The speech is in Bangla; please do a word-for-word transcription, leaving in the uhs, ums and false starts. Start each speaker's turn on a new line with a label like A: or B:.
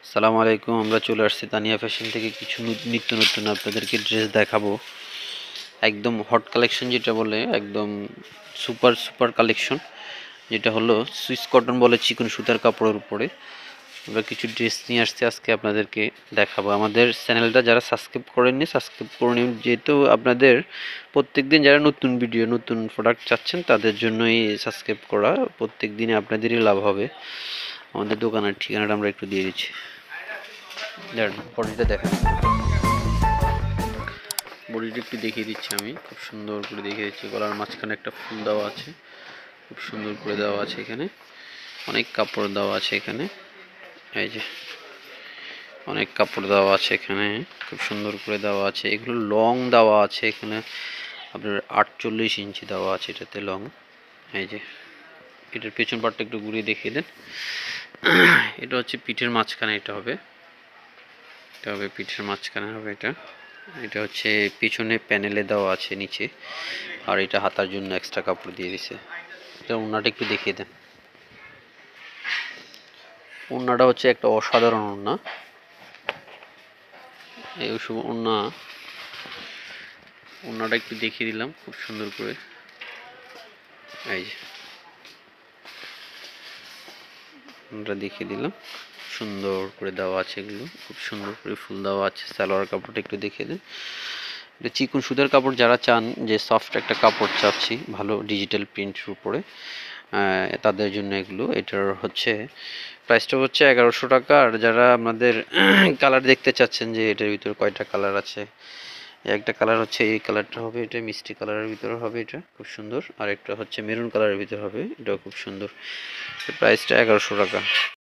A: আসসালামু আলাইকুম। আমরা চলে আসছি তানিয়া ফ্যাশন থেকে কিছু নু- নিত্য নতুন আপনাদেরকে ড্রেস দেখাবো। একদম হট কালেকশন যেটা বলে, একদম সুপার সুপার কালেকশন, যেটা হলো সুইস কটন বলে, চিকন সুতার কাপড়ের উপরে আমরা কিছু ড্রেস নিয়ে আসছি আজকে আপনাদেরকে দেখাবো। আমাদের চ্যানেলটা যারা সাবস্ক্রাইব করেননি সাবস্ক্রাইব করে নিন, যেহেতু আপনাদের প্রত্যেকদিন যারা নতুন ভিডিও নতুন প্রোডাক্ট চাচ্ছেন তাদের জন্যই সাবস্ক্রাইব করা। প্রত্যেক দিনে আপনাদেরই লাভ হবে। আমাদের দোকানের ঠিকানাটা আমরা একটু দিয়ে দিচ্ছি, বডিটা দেখেন। বডিটা একটু দেখিয়ে দিচ্ছি, আমি খুব সুন্দর করে দেখিয়ে দিচ্ছি। গলার মাঝখানে একটা ফুল দেওয়া আছে, খুব সুন্দর করে দেওয়া আছে। এখানে অনেক কাপড় দেওয়া আছে, এখানে এই যে অনেক কাপড় দেওয়া আছে, এখানে খুব সুন্দর করে দেওয়া আছে। এগুলো লং দেওয়া আছে, এখানে আপনার আটচল্লিশ ইঞ্চি দেওয়া আছে এটাতে লং। এই যে এটার পেছন পাটটা একটু ঘুরিয়ে দেখিয়ে দেন। এটা হচ্ছে পিঠের মাঝখানে, এটা হবে এটা হবে পিঠের মাঝখানে হবে এটা। এটা হচ্ছে পিছনে প্যানেলে দেওয়া আছে নিচে, আর এটা হাতার জন্য এক্সট্রা কাপড় দিয়ে দিছে। এটা ওড়নাটা একটু দেখিয়ে দেন। ওড়নাটা হচ্ছে একটা অসাধারণ ওড়না। এই ওড়না ওড়নাটা একটু দেখিয়ে দিলাম খুব সুন্দর করে। এই যে ওড়নাটা দেখিয়ে দিলাম, সুন্দর করে দেওয়া আছে, এগুলো খুব সুন্দর করে ফুল দেওয়া আছে। সালোয়ার কাপড়টা একটু দেখিয়ে দেন। এটা চিকন সুতার কাপড়, যারা চান যে সফট একটা কাপড় চাচ্ছি ভালো ডিজিটাল প্রিন্টের উপরে, তাদের জন্য এগুলো। এটার হচ্ছে প্রাইসটা হচ্ছে এগারোশো টাকা। আর যারা আপনাদের কালার দেখতে চাচ্ছেন যে এটার ভিতরে কয়টা কালার আছে, একটা কালার হচ্ছে এই কালারটা হবে, এটা মিষ্টি কালারের ভিতরে হবে, এটা খুব সুন্দর। আর একটা হচ্ছে মেরুন কালারের ভিতরে হবে, এটাও খুব সুন্দর। প্রাইসটা এগারোশো টাকা।